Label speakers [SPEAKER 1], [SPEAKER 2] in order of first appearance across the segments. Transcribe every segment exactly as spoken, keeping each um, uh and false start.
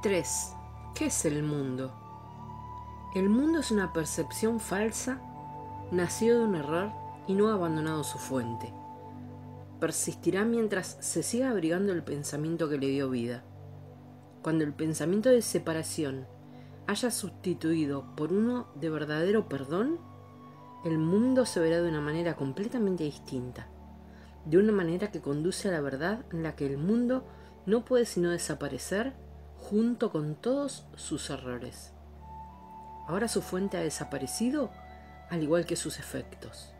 [SPEAKER 1] tres. ¿Qué es el mundo? El mundo es una percepción falsa, nacido de un error y no ha abandonado su fuente. Persistirá mientras se siga abrigando el pensamiento que le dio vida. Cuando el pensamiento de separación haya sustituido por uno de verdadero perdón, el mundo se verá de una manera completamente distinta, de una manera que conduce a la verdad en la que el mundo no puede sino desaparecer junto con todos sus errores. Ahora su fuente ha desaparecido, al igual que sus efectos.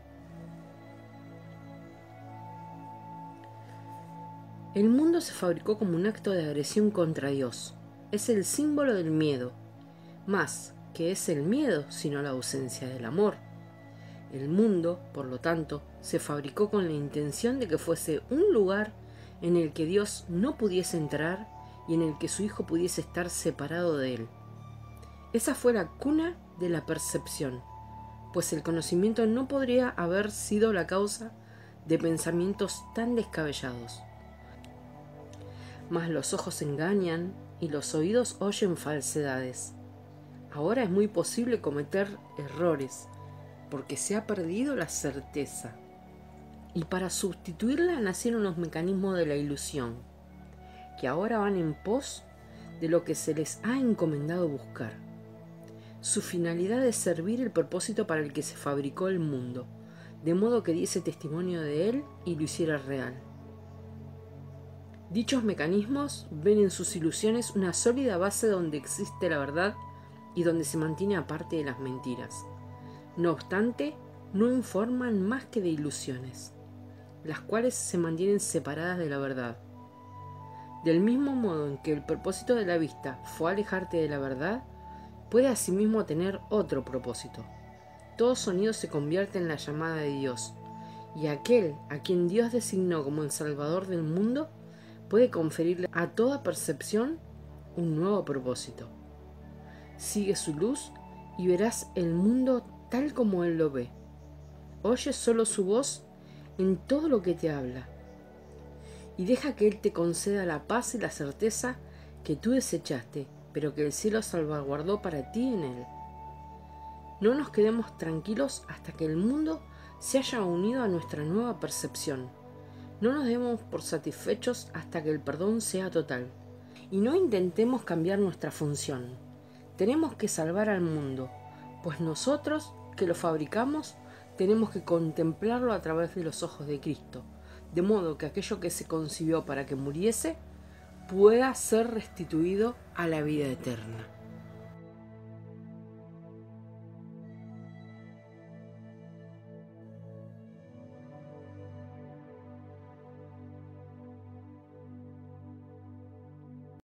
[SPEAKER 1] El mundo se fabricó como un acto de agresión contra Dios. Es el símbolo del miedo, más que es el miedo, sino la ausencia del amor. El mundo, por lo tanto, se fabricó con la intención de que fuese un lugar en el que Dios no pudiese entrar y en el que su Hijo pudiese estar separado de él. Esa fue la cuna de la percepción, pues el conocimiento no podría haber sido la causa de pensamientos tan descabellados. Mas los ojos engañan y los oídos oyen falsedades. Ahora es muy posible cometer errores, porque se ha perdido la certeza. Y para sustituirla nacieron los mecanismos de la ilusión, que ahora van en pos de lo que se les ha encomendado buscar. Su finalidad es servir el propósito para el que se fabricó el mundo, de modo que diese testimonio de él y lo hiciera real. Dichos mecanismos ven en sus ilusiones una sólida base donde existe la verdad y donde se mantiene aparte de las mentiras. No obstante, no informan más que de ilusiones, las cuales se mantienen separadas de la verdad. Del mismo modo en que el propósito de la vista fue alejarte de la verdad, puede asimismo tener otro propósito. Todo sonido se convierte en la llamada de Dios, y aquel a quien Dios designó como el Salvador del mundo puede conferirle a toda percepción un nuevo propósito. Sigue su luz y verás el mundo tal como Él lo ve. Oye solo su voz en todo lo que te habla, y deja que Él te conceda la paz y la certeza que tú desechaste, pero que el cielo salvaguardó para ti en Él. No nos quedemos tranquilos hasta que el mundo se haya unido a nuestra nueva percepción. No nos demos por satisfechos hasta que el perdón sea total. Y no intentemos cambiar nuestra función. Tenemos que salvar al mundo, pues nosotros, que lo fabricamos, tenemos que contemplarlo a través de los ojos de Cristo, de modo que aquello que se concibió para que muriese pueda ser restituido a la vida eterna.